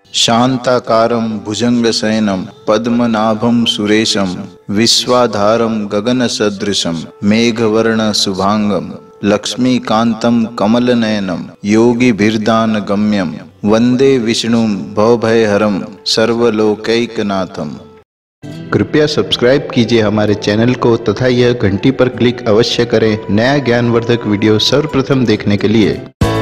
शांताकारं भुजंगशयनं पद्मनाभं सुरेशं विश्वाधारं गगनसदृशं मेघवर्ण शुभांगं लक्ष्मीकान्तं कमलनयनं योगिभिर्दानगम्यं वंदे विष्णुं भवभयहरं सर्वलोकैकनाथम्। कृपया सब्सक्राइब कीजिए हमारे चैनल को तथा यह घंटी पर क्लिक अवश्य करें नया ज्ञानवर्धक वीडियो सर्वप्रथम देखने के लिए।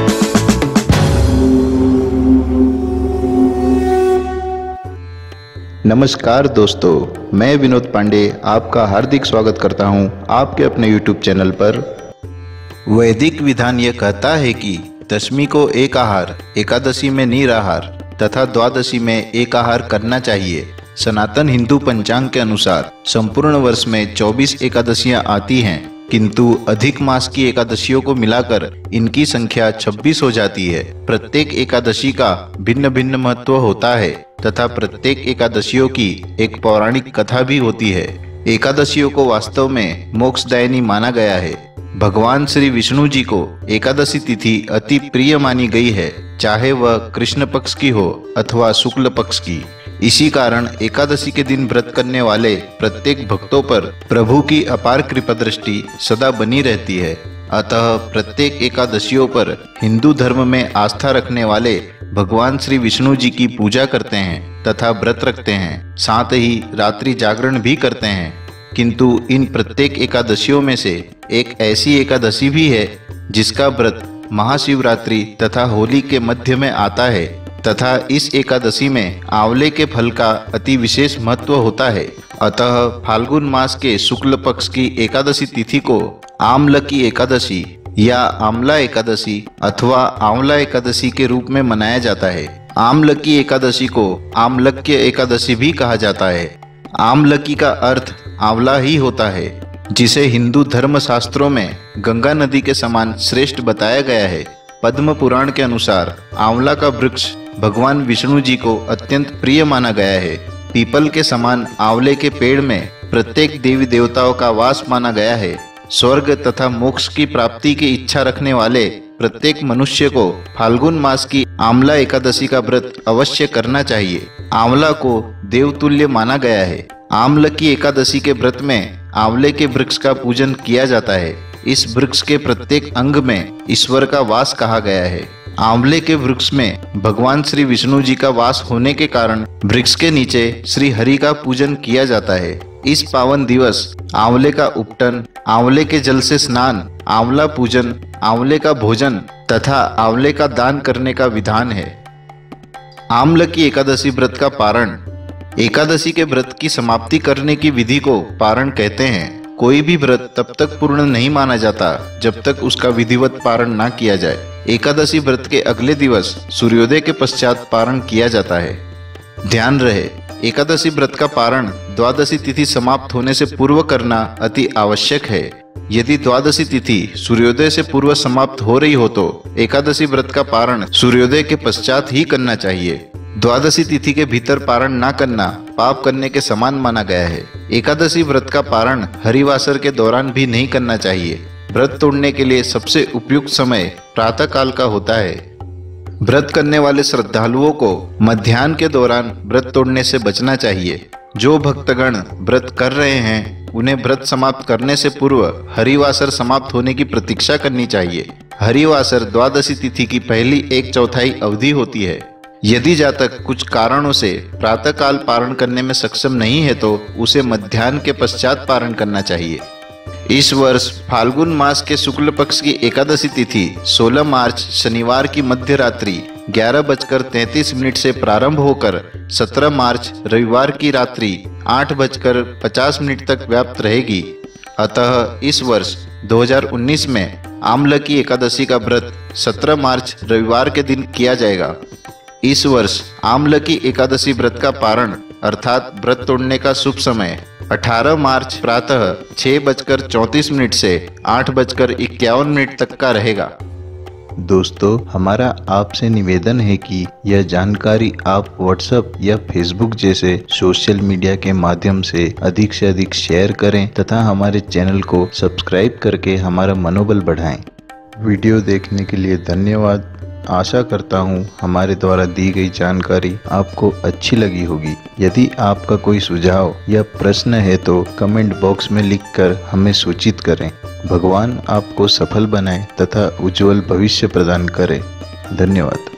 नमस्कार दोस्तों, मैं विनोद पांडे आपका हार्दिक स्वागत करता हूं आपके अपने YouTube चैनल पर। वैदिक विधान यह कहता है कि दशमी को एक आहार, एकादशी में निराहार तथा द्वादशी में एक आहार करना चाहिए। सनातन हिंदू पंचांग के अनुसार संपूर्ण वर्ष में 24 एकादशियां आती हैं, किंतु अधिक मास की एकादशियों को मिलाकर इनकी संख्या 26 हो जाती है। प्रत्येक एकादशी का भिन्न भिन्न महत्व होता है तथा प्रत्येक एकादशियों की एक पौराणिक कथा भी होती है। एकादशियों को वास्तव में मोक्षदायिनी माना गया है। भगवान श्री विष्णु जी को एकादशी तिथि अति प्रिय मानी गई है, चाहे वह कृष्ण पक्ष की हो अथवा शुक्ल पक्ष की। इसी कारण एकादशी के दिन व्रत करने वाले प्रत्येक भक्तों पर प्रभु की अपार कृपा दृष्टि सदा बनी रहती है। अतः प्रत्येक एकादशियों पर हिंदू धर्म में आस्था रखने वाले भगवान श्री विष्णु जी की पूजा करते हैं तथा व्रत रखते हैं, साथ ही रात्रि जागरण भी करते हैं। किंतु इन प्रत्येक एकादशियों में से एक ऐसी एकादशी भी है जिसका व्रत महाशिवरात्रि तथा होली के मध्य में आता है तथा इस एकादशी में आंवले के फल का अति विशेष महत्व होता है। अतः फाल्गुन मास के शुक्ल पक्ष की एकादशी तिथि को आमलकी एकादशी या आंवला एकादशी अथवा आंवला एकादशी के रूप में मनाया जाता है। आमलकी एकादशी को आमलक्य एकादशी भी कहा जाता है। आमलकी का अर्थ आंवला ही होता है, जिसे हिंदू धर्म शास्त्रों में गंगा नदी के समान श्रेष्ठ बताया गया है। पद्म पुराण के अनुसार आंवला का वृक्ष भगवान विष्णु जी को अत्यंत प्रिय माना गया है। पीपल के समान आंवले के पेड़ में प्रत्येक देवी देवताओं का वास माना गया है। स्वर्ग तथा मोक्ष की प्राप्ति की इच्छा रखने वाले प्रत्येक मनुष्य को फाल्गुन मास की आंवला एकादशी का व्रत अवश्य करना चाहिए। आंवला को देवतुल्य माना गया है। आमलकी एकादशी के व्रत में आंवले के वृक्ष का पूजन किया जाता है। इस वृक्ष के प्रत्येक अंग में ईश्वर का वास कहा गया है। आंवले के वृक्ष में भगवान श्री विष्णु जी का वास होने के कारण वृक्ष के नीचे श्री हरि का पूजन किया जाता है। इस पावन दिवस आंवले का उपटन, आंवले के जल से स्नान, आंवला पूजन, आंवले का भोजन तथा आंवले का दान करने का विधान है। आमलकी एकादशी व्रत का पारण। एकादशी के व्रत की समाप्ति करने की विधि को पारण कहते हैं। कोई भी व्रत तब तक पूर्ण नहीं माना जाता जब तक उसका विधिवत पारण ना किया जाए। एकादशी व्रत के अगले दिवस सूर्योदय के पश्चात पारण किया जाता है। ध्यान रहे, एकादशी व्रत का पारण द्वादशी तिथि समाप्त होने से पूर्व करना अति आवश्यक है। यदि द्वादशी तिथि सूर्योदय से पूर्व समाप्त हो रही हो तो एकादशी व्रत का पारण सूर्योदय के पश्चात ही करना चाहिए। द्वादशी तिथि के भीतर पारण ना करना पाप करने के समान माना गया है। एकादशी व्रत का पारण हरिवासर के दौरान भी नहीं करना चाहिए। व्रत तोड़ने के लिए सबसे उपयुक्त समय प्रातः काल का होता है। व्रत करने वाले श्रद्धालुओं को मध्याह्न के दौरान व्रत तोड़ने से बचना चाहिए। जो भक्तगण व्रत कर रहे हैं उन्हें व्रत समाप्त करने से पूर्व हरिवासर समाप्त होने की प्रतीक्षा करनी चाहिए। हरिवासर द्वादशी तिथि की पहली 1/4 अवधि होती है। यदि जातक कुछ कारणों से प्रातःकाल पारण करने में सक्षम नहीं है तो उसे मध्याह्न के पश्चात पारण करना चाहिए। इस वर्ष फाल्गुन मास के शुक्ल पक्ष की एकादशी तिथि 16 मार्च शनिवार की मध्य रात्रि 11:33 से प्रारंभ होकर 17 मार्च रविवार की रात्रि 8:50 तक व्याप्त रहेगी। अतः इस वर्ष 2019 में आमलकी एकादशी का व्रत 17 मार्च रविवार के दिन किया जाएगा। इस वर्ष आमलकी एकादशी व्रत का पारण अर्थात व्रत तोड़ने का शुभ समय 18 मार्च प्रातः 6:34 से 8:51 तक का रहेगा। दोस्तों, हमारा आपसे निवेदन है कि यह जानकारी आप व्हाट्सएप या फेसबुक जैसे सोशल मीडिया के माध्यम से अधिक शेयर करें तथा हमारे चैनल को सब्सक्राइब करके हमारा मनोबल बढ़ाएं। वीडियो देखने के लिए धन्यवाद। आशा करता हूँ हमारे द्वारा दी गई जानकारी आपको अच्छी लगी होगी। यदि आपका कोई सुझाव या प्रश्न है तो कमेंट बॉक्स में लिखकर हमें सूचित करें। भगवान आपको सफल बनाए तथा उज्जवल भविष्य प्रदान करे। धन्यवाद।